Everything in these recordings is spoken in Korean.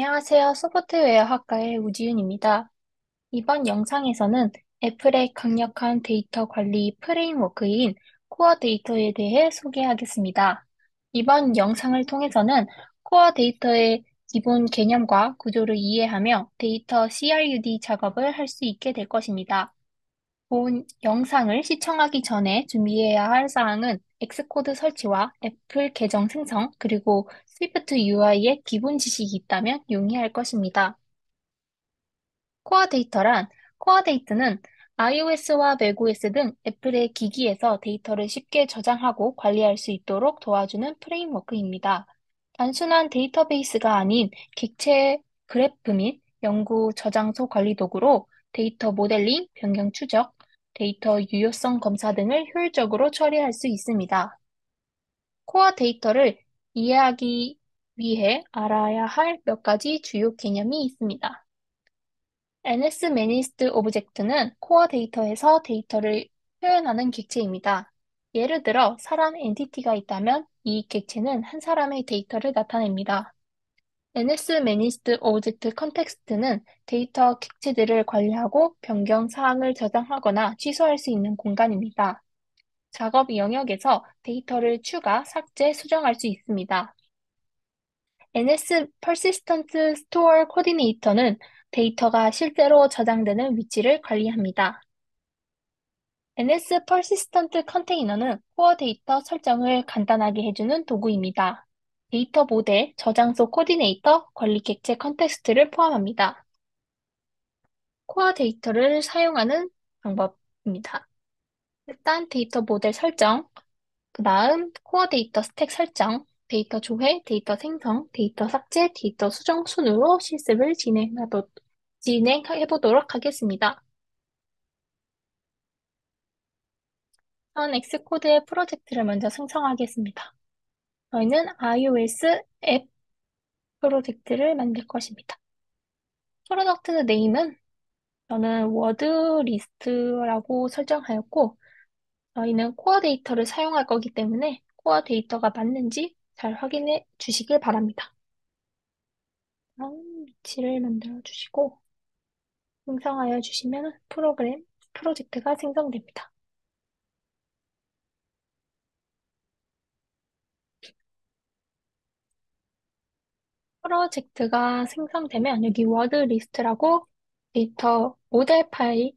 안녕하세요. 소프트웨어 학과의 우지윤입니다. 이번 영상에서는 애플의 강력한 데이터 관리 프레임워크인 코어 데이터에 대해 소개하겠습니다. 이번 영상을 통해서는 코어 데이터의 기본 개념과 구조를 이해하며 데이터 CRUD 작업을 할 수 있게 될 것입니다. 본 영상을 시청하기 전에 준비해야 할 사항은 엑스코드 설치와 애플 계정 생성, 그리고 스위프트 UI의 기본 지식이 있다면 용이할 것입니다. 코어 데이터란, 코어 데이터는 iOS와 macOS 등 애플의 기기에서 데이터를 쉽게 저장하고 관리할 수 있도록 도와주는 프레임워크입니다. 단순한 데이터베이스가 아닌 객체 그래프 및 연구 저장소 관리 도구로 데이터 모델링, 변경 추적, 데이터 유효성 검사 등을 효율적으로 처리할 수 있습니다. 코어 데이터를 이해하기 위해 알아야 할 몇 가지 주요 개념이 있습니다. NS Managed Object는 코어 데이터에서 데이터를 표현하는 객체입니다. 예를 들어 사람 엔티티가 있다면 이 객체는 한 사람의 데이터를 나타냅니다. NS Managed Object Context는 데이터 객체들을 관리하고 변경 사항을 저장하거나 취소할 수 있는 공간입니다. 작업 영역에서 데이터를 추가, 삭제, 수정할 수 있습니다. NS Persistent Store Coordinator는 데이터가 실제로 저장되는 위치를 관리합니다. NS Persistent Container는 코어 데이터 설정을 간단하게 해주는 도구입니다. 데이터 모델, 저장소 코디네이터, 관리 객체 컨텍스트를 포함합니다. 코어 데이터를 사용하는 방법입니다. 일단 데이터 모델 설정, 그 다음 코어 데이터 스택 설정, 데이터 조회, 데이터 생성, 데이터 삭제, 데이터 수정 순으로 실습을 진행해 보도록 하겠습니다. 전 엑스코드의 프로젝트를 먼저 생성하겠습니다. 저희는 iOS 앱 프로젝트를 만들 것입니다. 프로덕트 네임은 저는 워드 리스트라고 설정하였고, 저희는 코어 데이터를 사용할 거기 때문에 코어 데이터가 맞는지 잘 확인해 주시길 바랍니다. 다음 위치를 만들어 주시고, 생성하여 주시면 프로젝트가 생성됩니다. 프로젝트가 생성되면 여기 워드 리스트라고 데이터 모델 파일에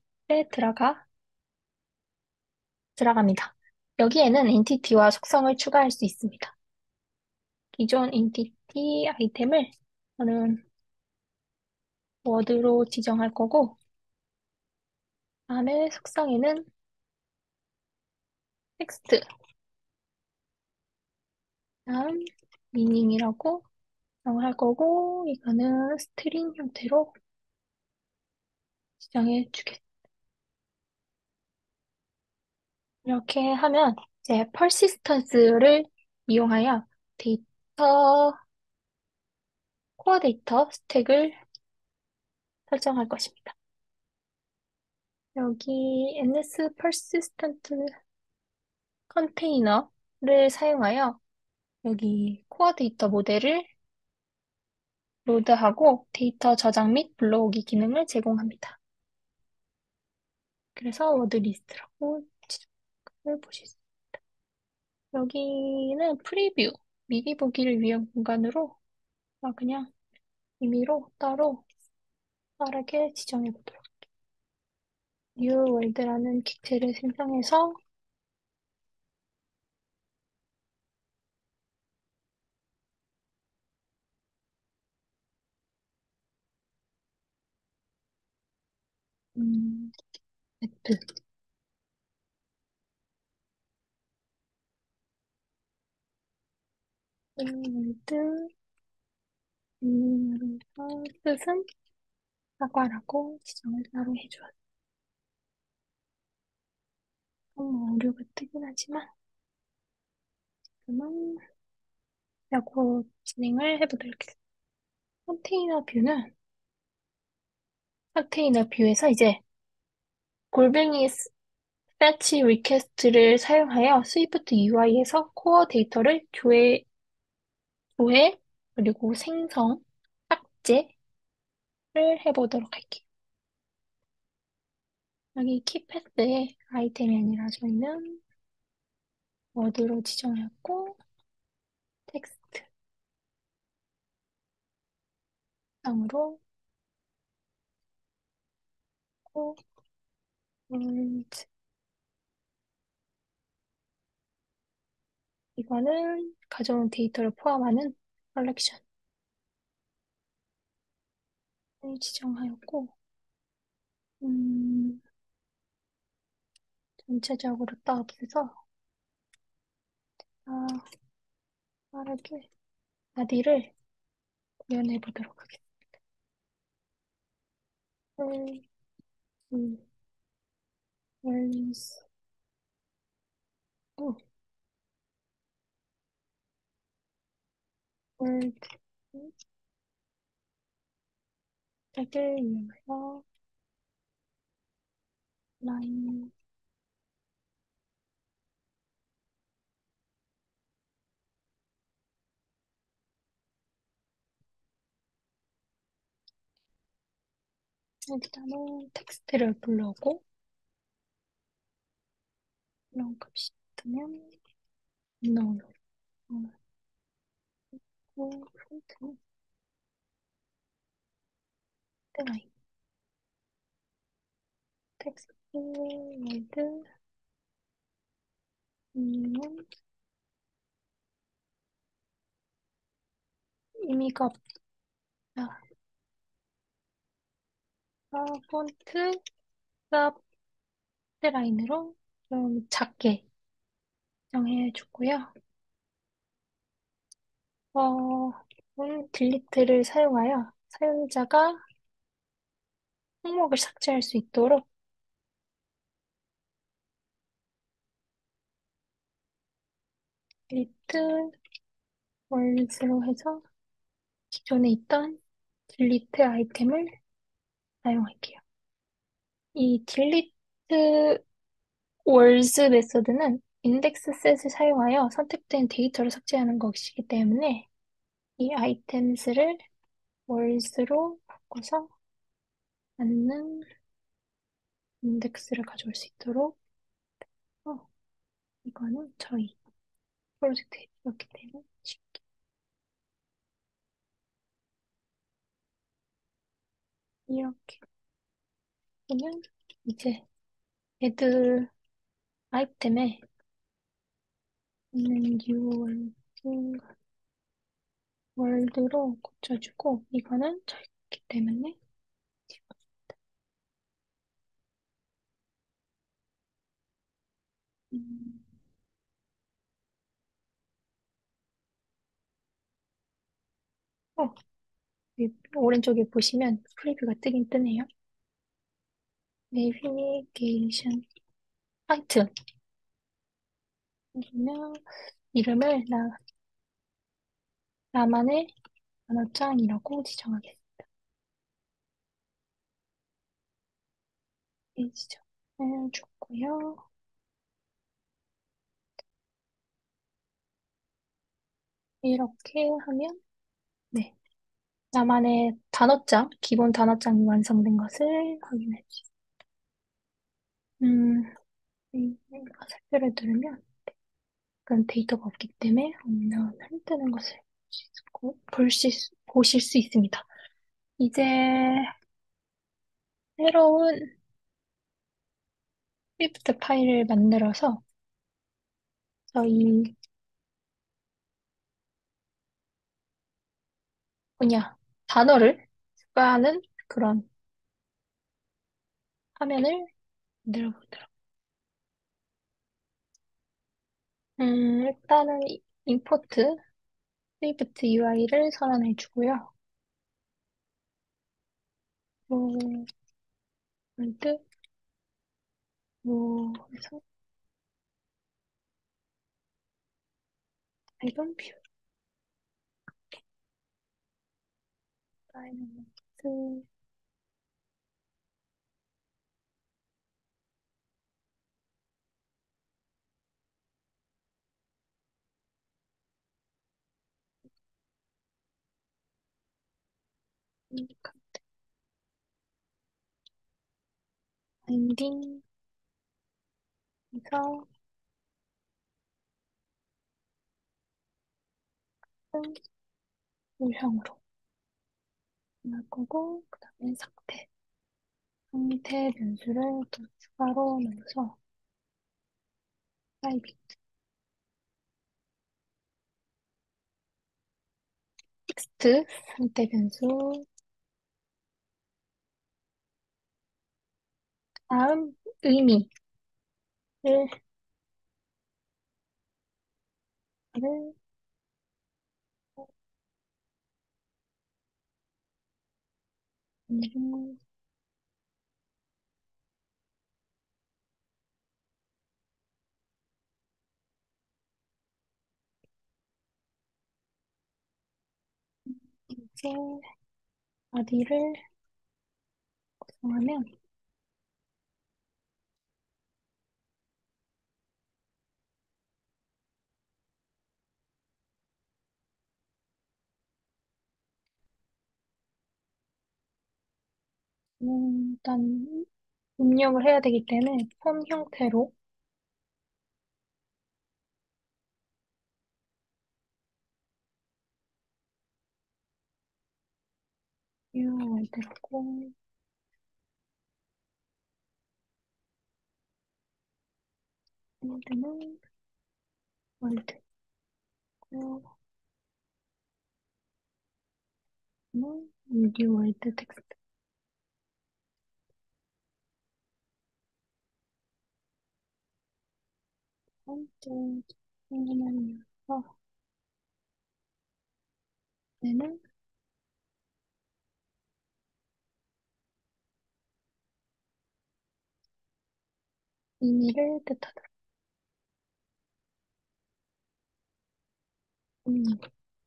들어갑니다. 여기에는 엔티티와 속성을 추가할 수 있습니다. 기존 엔티티 아이템을 저는 워드로 지정할 거고, 다음에 속성에는 텍스트, 다음 미닝이라고 지정할 거고, 이거는 스트링 형태로 지정해 주겠습니다. 이렇게 하면 이제 persistence를 이용하여 데이터, 코어 데이터 스택을 설정할 것입니다. 여기 ns persistent 컨테이너를 사용하여 여기 코어 데이터 모델을 로드하고 데이터 저장 및 불러오기 기능을 제공합니다. 그래서 워드 리스트라고 지정을 보실 수 있습니다. 여기는 프리뷰, 미리 보기를 위한 공간으로 그냥 임의로 따로 빠르게 지정해 보도록 할게요. new world라는 객체를 생성해서 맵, world, 뜻은 사과라고 지정을 따로 해줘야 돼. 어려가 뜨긴 하지만 그러면 라고 진행을 해보도록 하겠습니다. 컨테이너 뷰에서 이제 골뱅이 fetch request를 사용하여 스위프트 UI에서 코어 데이터를 조회, 그리고 생성, 삭제를 해보도록 할게요. 여기 키패드에 아이템이 아니라 저희는 워드로 지정했고, 텍스트 상으로 고, 월드. 이거는 가져온 데이터를 포함하는 컬렉션을 지정하였고, 음, 전체적으로 다 없애서, 아, 빠르게 바디를 구현해 보도록 하겠습니다. 월, 월스, 또, 월드, 짝을 이용해서 라인, 일단은 텍스트를 불러오고, 이런 값이 있으면, 넣어놓고, 폰트는 라인, 텍스트, 월드, 음, 의미가 없다. 폰트, 값, 라인으로 좀 작게 정해주고요. 어, 딜리트를 사용하여 사용자가 항목을 삭제할 수 있도록 딜리트 월즈로 해서 기존에 있던 딜리트 아이템을 사용할게요. 이 딜리트 월즈 메서드는 인덱스 셋을 사용하여 선택된 데이터를 삭제하는 것이기 때문에 이 아이템스를 월즈로 바꿔서 맞는 인덱스를 가져올 수 있도록 이거는 저희 프로젝트에 있었기 때문에 쉽게 이렇게 보면 이제 애드 아이템에 있는 뉴 월드로 고쳐주고 이거는 저희기 때문에 음, 어, 여기 오른쪽에 보시면 프리뷰가 뜨긴 뜨네요. 내비게이션 하이튼 그러면 이름을 나만의 단어장이라고 지정하겠습니다. 이 지정을 줬고요. 이렇게 하면 네, 나만의 단어장, 기본 단어장이 완성된 것을 확인해 주세요. 음, 살펴를 누르면 그런 데이터가 없기 때문에 없는 뜨는 것을 보실 수 있습니다. 이제 새로운 스크립트 파일을 만들어서 저희 뭐냐 단어를 추가하는 그런 화면을 만들어 보도록. 일단은 임포트 스크립트 UI를 선언해 주고요. 뭐, 월드, 뭐, 해서 아이건 뷰, 다이너믹스, 바인딩에서 물형으로 할 거고, 그 다음에 상태 변수를 또 추가로 넣어서 타입 텍스트 상태 변수 다음 의미를 를 이제 바디를 구성하면 일단 입력을 해야 되기 때문에 폼 형태로 UID라고 필드는 월드 미디 월드 텍스트 번째 생성하면서 얘는 의미를 뜻하다. 의미,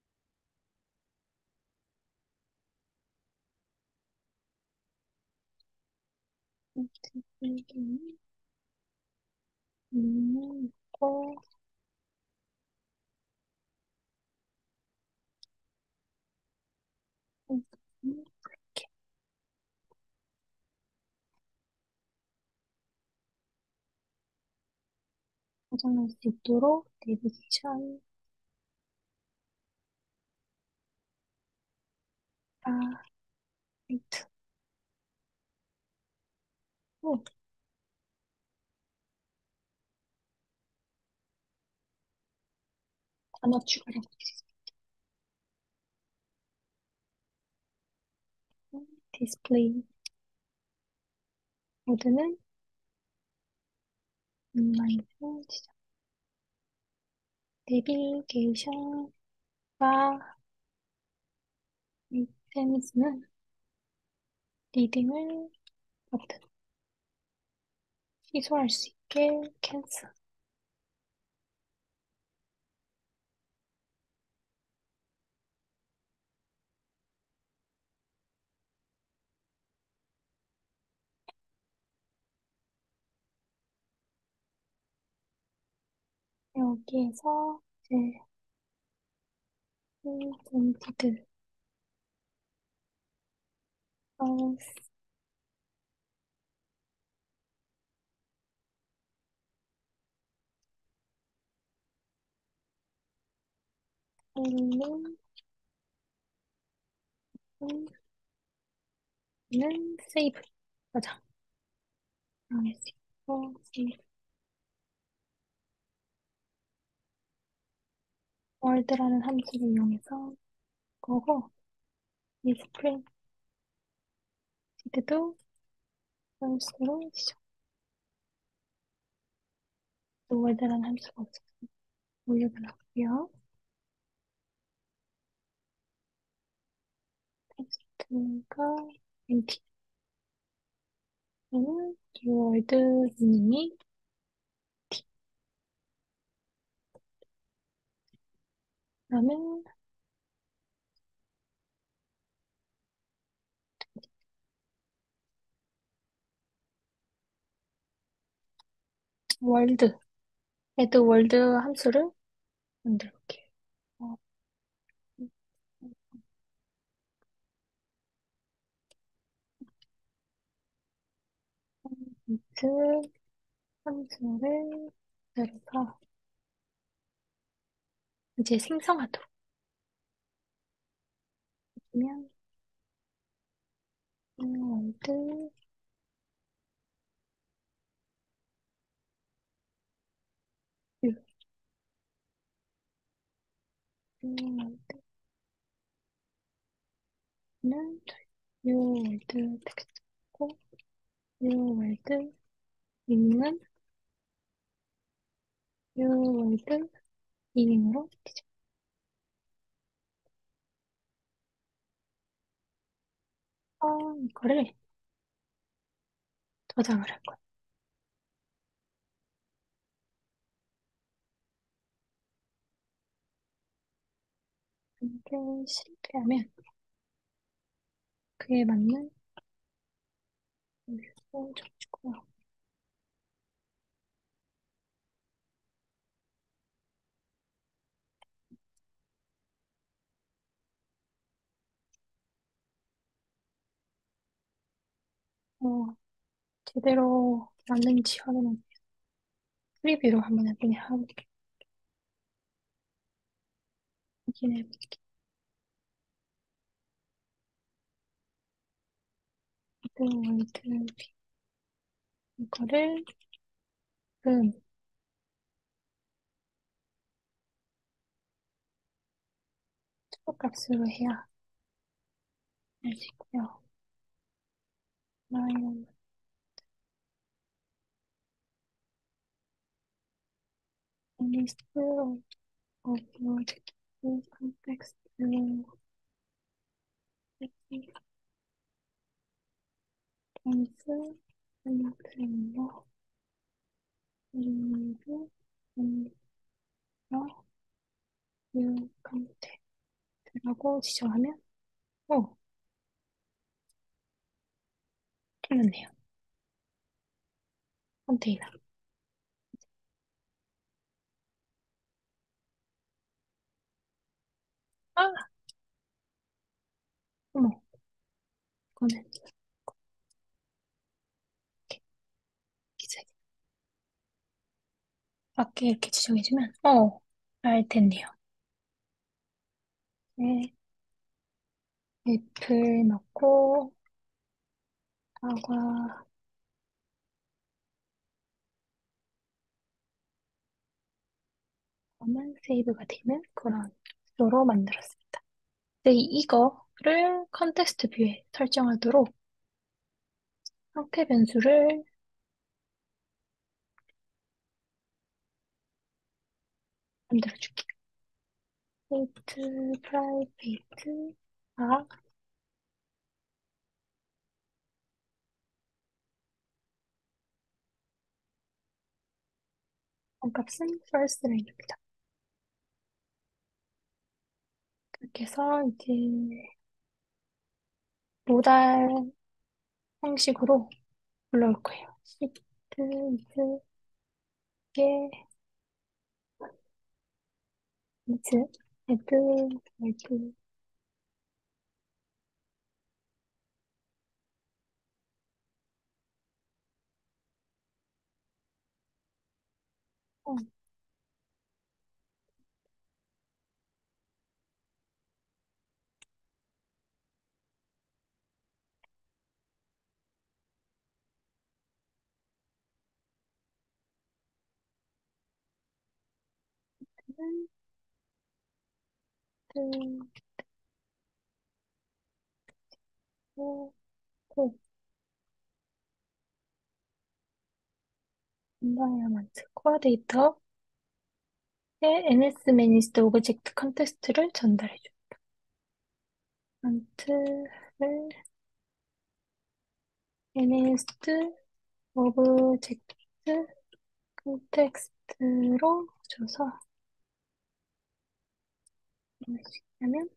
있고 이렇게 저장할 수 있도록 내비게이션 라이트 단어 추가로 디스플레이 모드는 인라인 지정 내비게이션과 아이템즈는 리딩을 버튼 취소할 수 있게 캔슬 여기에서 이제 인센티드 는 세이브 맞아 할 수 있고 세이브 월드라는 함수를 이용해서 거고 이 스프레드도 함수로 지정 또 월드라는 함수가 없어서 올려을 하고요 텍스트가 empty 는 키워드 이름이 그러면 월드 애드 월드 함수를 만들게 어, int 함수를 들어서 이제 생성하도록 하면 월드 월드는 월드 텍스트고 월드 이밍은 월드 이밍으로 이거를 저장을 할 거예요. 이게 실패하면 그에 맞는 여기서 적고요. 제대로 맞는지 프리뷰로 한번 확인해 볼게요. 월드 이거를 음, 초값으로 해야 할 수 있고요. 마이너스 리스트 오브젝트 컨텍스트 펜스 플레이어 리뷰 유 컨텍트라고 지정하면 틀렸네요. 컨테이너. 아, 어머, 이거는 이렇게 기재 밖에 이렇게 지정해주면 잘 됐네요. 네, 잎을 넣고 사과 하면 세이브가 되는 그런 구조로 만들었습니다. 네, 이거를 컨텍스트 뷰에 설정하도록 상태 변수를 만들어줄게요. state private 값은 first range입니다. 그렇게 해서 이제 모달 형식으로 불러올 거예요. shift 이게 이즈 헤드 헤드 어, 헤드 고 environment 코어 데이터에 ns managed 오브젝트 컨텍스트를 전달해줘. 컨트를 managed 오브젝트 컨텍스트로 줘서 하면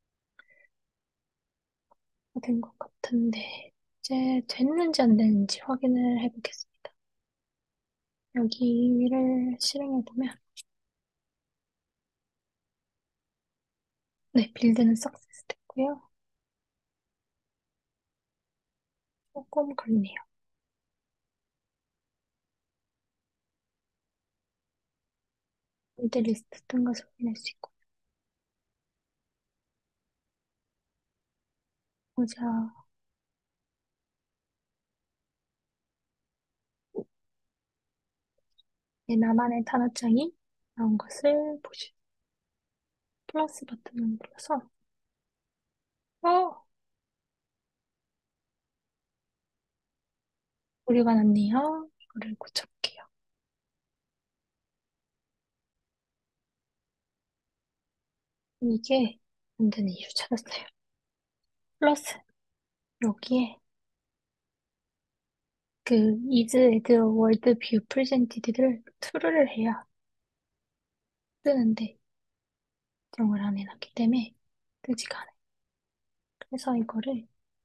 된 것 같은데 이제 됐는지 안 됐는지 확인을 해보겠습니다. 여기를 실행해보면 네, 빌드는 석세스 됐고요. 조금 걸리네요. 이들 리스트 뜬 것을 확인할 수 있고. 보자. 나만의 단어장이 나온 것을 보시. 플러스 버튼을 눌러서, 어, 오류가 났네요. 이거를 고쳐볼게요. 이게 안 되는 이유 찾았어요. 플러스, 여기에 그 is add word view presented를 true를 해야 뜨는데, 정을 안 해놨기 때문에 뜨지가 않아요. 그래서 이거를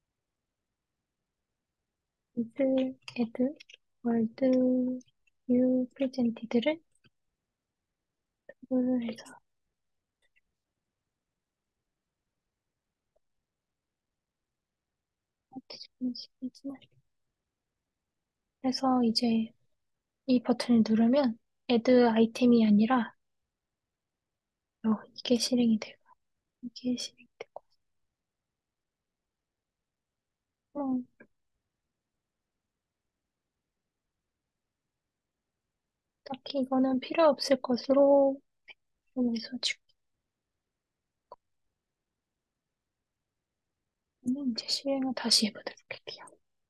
is add word view presented를 true를 해서 뒤집는 식이지만, 그래서 이제 이 버튼을 누르면 add 아이템이 아니라 이게 실행이 되고 이게 실행이 되고 음, 딱히 이거는 필요 없을 것으로 생각해서 지금 이제 실행을 다시 해보도록 할게요.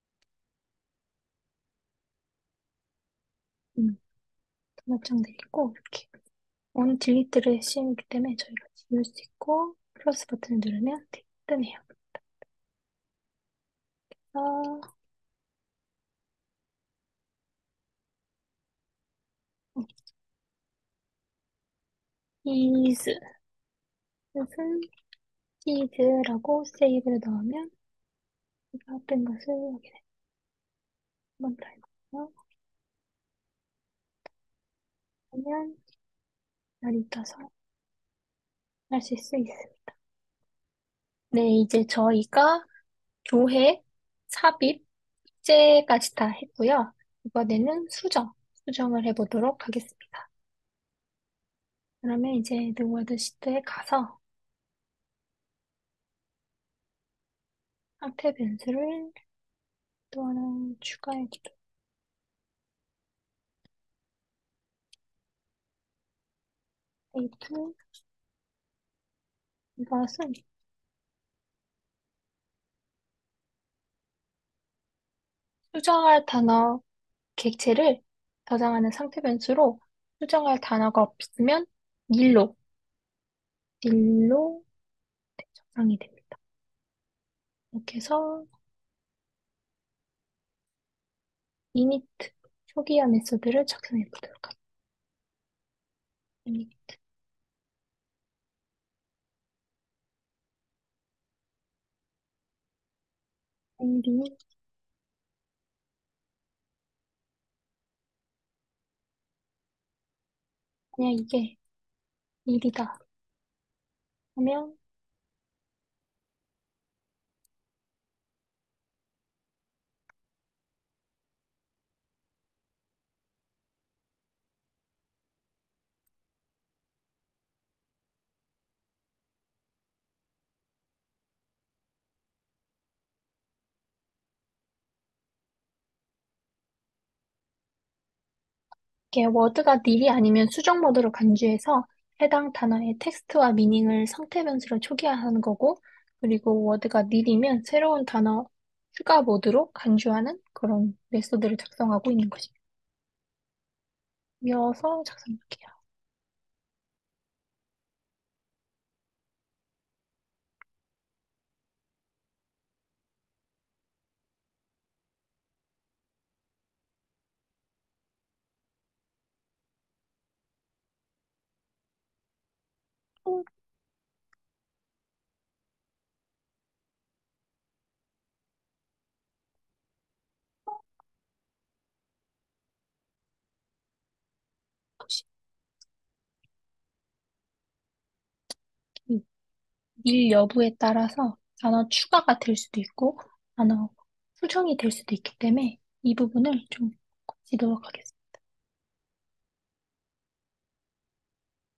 음, 등록장 내리고 이렇게 온 딜리트를 시행이기 때문에 저희가 지울 수 있고 플러스 버튼을 누르면 뜨네요. 아, is 뜻은 is라고 세이브를 넣으면 이가 뜬 것을 확인해. 한번 더 해볼게요. 그러면 날이 떠서 하실 수 있습니다. 네, 이제 저희가 조회, 삽입, 삭제까지 다 했고요. 이번에는 수정을 해보도록 하겠습니다. 그러면 이제 에드워드 시트에 가서 상태 변수를 또 하나 추가해주도록. 데이트, 이것은 수정할 단어 객체를 저장하는 상태 변수로 수정할 단어가 없으면 닐로, 닐로 저장이 됩니다. 이렇게 해서 init 초기화 메소드를 작성해 보도록 합니다. init, id, 그냥 이게 일이다 하면 이게 워드가 nil이 아니면 수정 모드로 간주해서 해당 단어의 텍스트와 미닝을 상태 변수로 초기화하는 거고, 그리고 워드가 nil이면 새로운 단어 추가 모드로 간주하는 그런 메소드를 작성하고 있는 것입니다. 이어서 작성할게요. 음, 이 nil 여부에 따라서 단어 추가가 될 수도 있고, 단어 수정이 될 수도 있기 때문에 이 부분을 좀 고치도록 하겠습니다.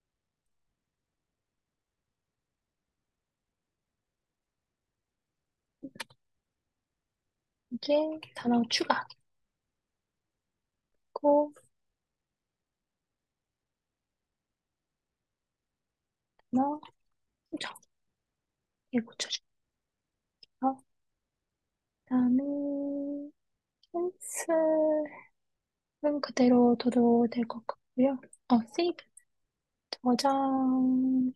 여기에 단어 추가. 고, 단어 수정. 예, 고쳐줄게요. 그다음에 펜슬은 그대로 둬도 될 것 같고요. 세이브. 저장.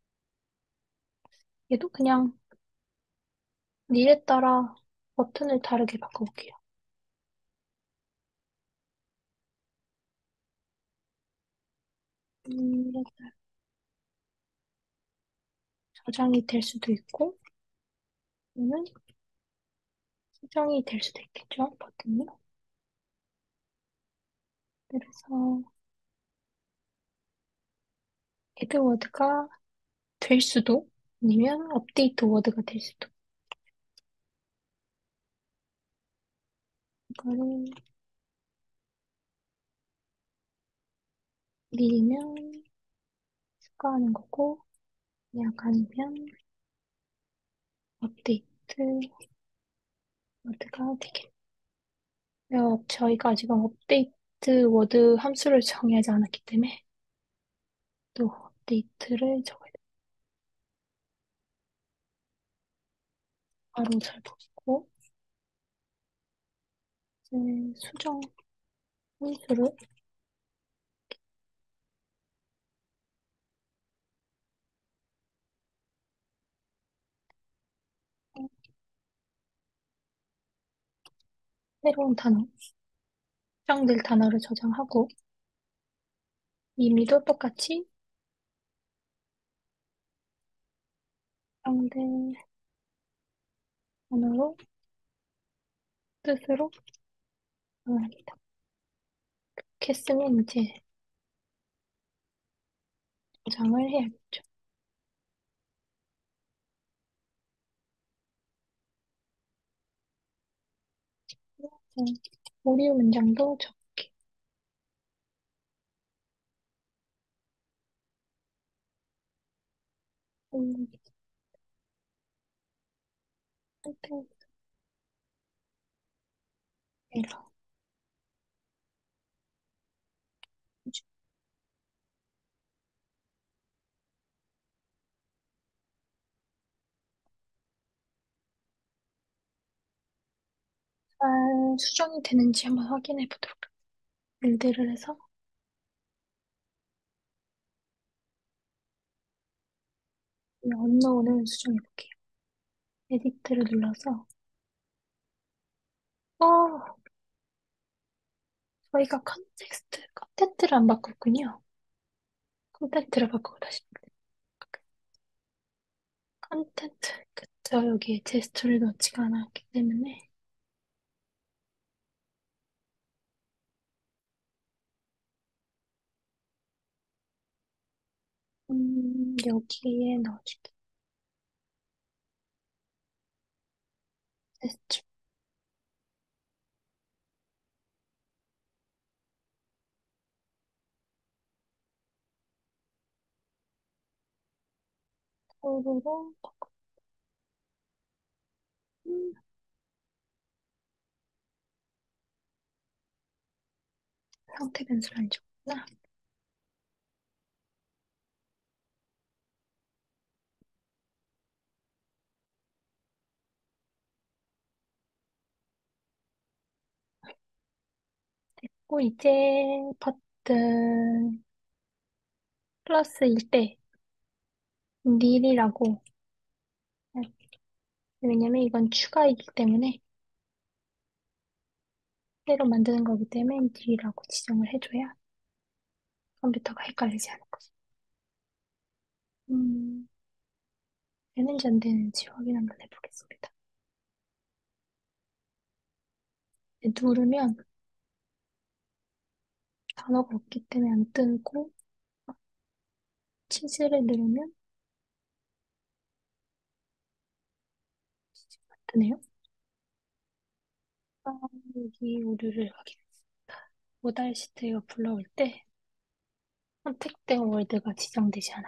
얘도 그냥 릴에 따라 버튼을 다르게 바꿔볼게요. 릴에 따라 저장이 될 수도 있고, 또는 수정이 될 수도 있겠죠, 버튼이. 그래서 에드워드가 될 수도, 아니면 업데이트 워드가 될 수도. 이거를 릴이면 추가하는 거고, 약 아니면 업데이트 워드가 되겠네요. 저희가 지금 업데이트 워드 함수를 정의하지 않았기 때문에 또 업데이트를 적어야 돼요. 바로 잘 보고, 이제 수정 함수를 새로운 단어, 수정될 단어를 저장하고, 의미도 똑같이 수정될 단어로 뜻으로 변합니다. 이렇게 쓰면 이제 저장을 해야겠죠. 이제 오류 문장도 적게. 음, 컨텐츠 에러. 잘 수정이 되는지 한번 확인해 보도록 빌드를 해서 이 언노운을 수정해 볼게요. 에디트를 눌러서 어, 저희가 컨텐츠를 안 바꿨군요. 컨텐츠를 바꾸고 다시 컨텐츠 그쵸 여기에 제스처를 넣지가 않았기 때문에 여기에 넣어줄게요. 제스처 로 음, 상태 변수를 안 줬구나. 이제 버튼 플러스일 때 닐이라고 왜냐면 이건 추가이기 때문에 새로 만드는 거기 때문에 닐이라고 지정을 해줘야 컴퓨터가 헷갈리지 않을 거죠. 음, 되는지 안 되는지 확인 한번 해보겠습니다. 누르면 단어가 없기 때문에 안 뜨고 치즈를 누르면 치즈가 뜨네요. 아, 여기 오류를 확인했습니다. 모달 시트가 불러올 때 선택된 월드가 지정되지 않아.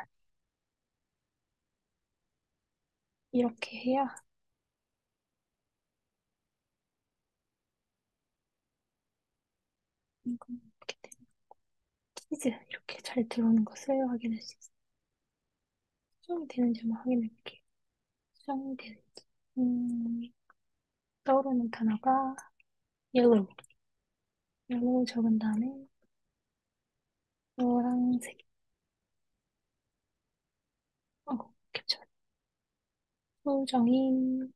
이렇게 해야 이거 이렇게 되는 키즈 이렇게 잘 들어오는 것을 확인할 수 있어요. 수정이 되는지 한번 확인해 볼게요. 수정이 되는지. 음, 떠오르는 단어가 yellow. yellow 적은 다음에 노란색. 캡처. 수정이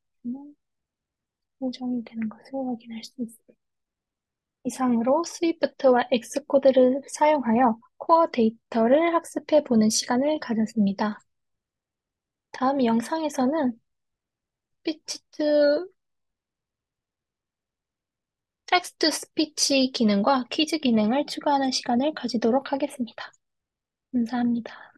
수정이 되는 것을 확인할 수 있어요. 이상으로 스위프트와 엑스코드를 사용하여 코어 데이터를 학습해 보는 시간을 가졌습니다. 다음 영상에서는 스피치 투 텍스트 스피치 기능과 퀴즈 기능을 추가하는 시간을 가지도록 하겠습니다. 감사합니다.